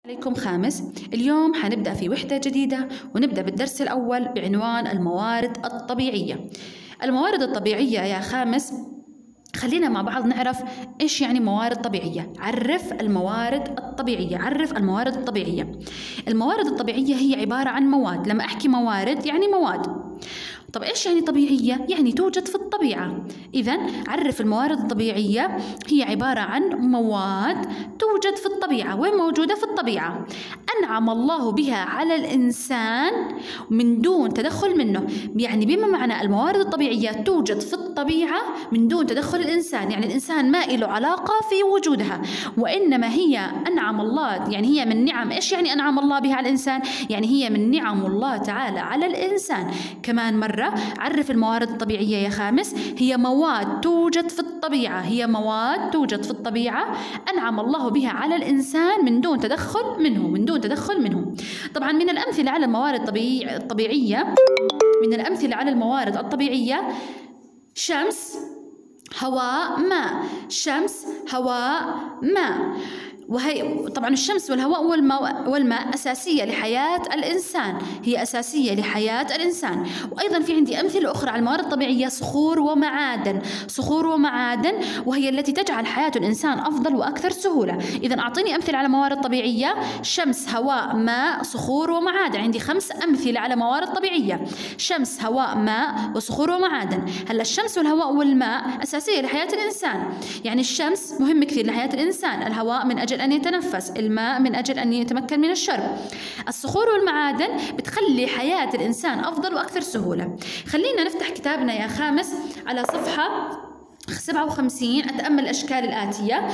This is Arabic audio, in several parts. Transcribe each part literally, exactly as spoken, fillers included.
عليكم خامس. اليوم حنبدأ في وحدة جديدة ونبدأ بالدرس الأول بعنوان الموارد الطبيعية. الموارد الطبيعية يا خامس، خلينا مع بعض نعرف إيش يعني موارد طبيعية. عرف الموارد الطبيعية. عرف الموارد الطبيعية. الموارد الطبيعية هي عبارة عن مواد. لما أحكي موارد يعني مواد. طب إيش يعني طبيعية؟ يعني توجد في الطبيعة. إذن عرف الموارد الطبيعية هي عبارة عن مواد توجد في الطبيعة. وين موجودة؟ في الطبيعة. أنعم الله بها على الإنسان من دون تدخل منه. يعني بما معنى الموارد الطبيعية توجد في الطبيعة من دون تدخل الإنسان. يعني الإنسان ما له علاقة في وجودها، وإنما هي أنعم الله، يعني هي من نعم. إيش يعني أنعم الله بها على الإنسان؟ يعني هي من نعم الله تعالى على الإنسان. كمان مرة عرف الموارد الطبيعية يا خامس، هي مواد توجد في الطبيعة. هي مواد توجد في الطبيعة أنعم الله بها على الإنسان من دون تدخل منه. من دون تدخل منه. طبعا من الأمثلة على الموارد الطبيعية من الأمثلة على الموارد الطبيعية شمس، هواء، ماء. شمس، هواء، ماء. وهي طبعا الشمس والهواء والماء, والماء أساسية لحياة الإنسان. هي أساسية لحياة الإنسان. وأيضا في عندي أمثلة أخرى على الموارد الطبيعية، صخور ومعادن. صخور ومعادن وهي التي تجعل حياة الإنسان أفضل وأكثر سهولة. إذا أعطيني أمثلة على موارد طبيعية: شمس، هواء، ماء، صخور ومعادن. عندي خمس أمثلة على موارد طبيعية: شمس، هواء، ماء، وصخور ومعادن. هلا الشمس والهواء والماء أساسية لحياة الإنسان. يعني الشمس مهم كثير لحياة الإنسان، الهواء من أجل أن يتنفس، الماء من أجل أن يتمكن من الشرب، الصخور والمعادن بتخلي حياة الإنسان أفضل وأكثر سهولة. خلينا نفتح كتابنا يا خامس على صفحة سبعة وخمسين. أتأمل الأشكال الآتية.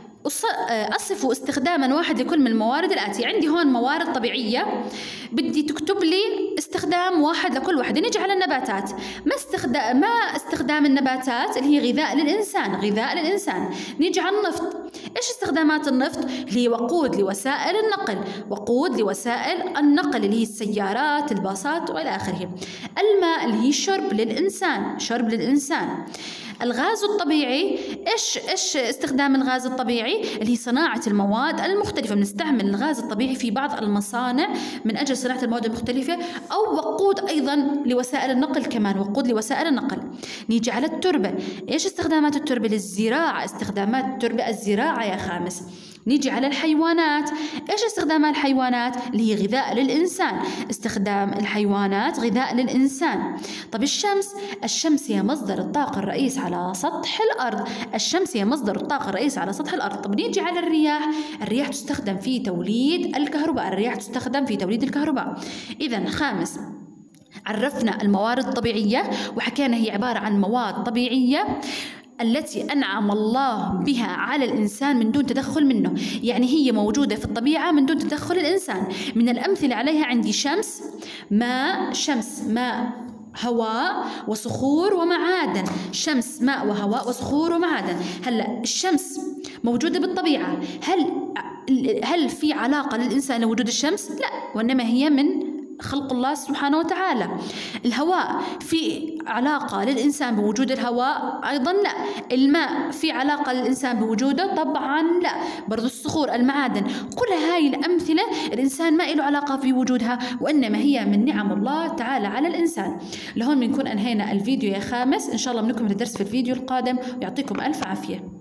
أصفوا استخداما واحد لكل من الموارد الآتية. عندي هون موارد طبيعية، بدي تكتب لي استخدام واحد لكل واحدة. نيجي على النباتات. ما استخدام ما استخدام النباتات اللي هي غذاء للإنسان. غذاء للإنسان. نيجي على النفط. إيش استخدامات النفط؟ اللي هي وقود لوسائل النقل. وقود لوسائل النقل اللي هي السيارات، الباصات وإلى آخره. الماء اللي هي شرب للإنسان. شرب للإنسان. الغاز الطبيعي، إيش إيش استخدام الغاز الطبيعي؟ اللي هي صناعة المواد المختلفة. بنستعمل الغاز الطبيعي في بعض المصانع من أجل صناعة المواد المختلفة، أو وقود أيضا لوسائل النقل. كمان وقود لوسائل النقل. نيجي على التربة. إيش استخدامات التربة؟ للزراعة. استخدامات التربة الزراعة يا خامس. نيجي على الحيوانات. إيش استخدامات الحيوانات؟ اللي هي غذاء للإنسان. استخدام الحيوانات غذاء للإنسان. طب الشمس، الشمس هي مصدر الطاقة الرئيس على سطح الأرض. الشمس هي مصدر الطاقة الرئيس على سطح الأرض. طب نيجي على الرياح. الرياح تستخدم في توليد الكهرباء. الرياح تستخدم في توليد الكهرباء. إذا خامس، عرفنا الموارد الطبيعية وحكينا هي عبارة عن مواد طبيعية التي أنعم الله بها على الإنسان من دون تدخل منه. يعني هي موجودة في الطبيعة من دون تدخل الإنسان. من الأمثلة عليها عندي شمس، ماء، شمس، ماء، هواء، وصخور ومعادن. شمس، ماء، وهواء، وصخور ومعادن. هلا الشمس موجودة بالطبيعة. هل هل في علاقة للإنسان لوجود الشمس؟ لا، وإنما هي من خلق الله سبحانه وتعالى. الهواء في علاقة للإنسان بوجود الهواء؟ أيضا لا. الماء في علاقة للإنسان بوجوده؟ طبعا لا. برضو الصخور، المعادن، كل هاي الأمثلة الإنسان ما له علاقة في وجودها، وإنما هي من نعم الله تعالى على الإنسان. لهون بنكون أنهينا الفيديو يا خامس. إن شاء الله بنكمل الدرس في الفيديو القادم، ويعطيكم ألف عافية.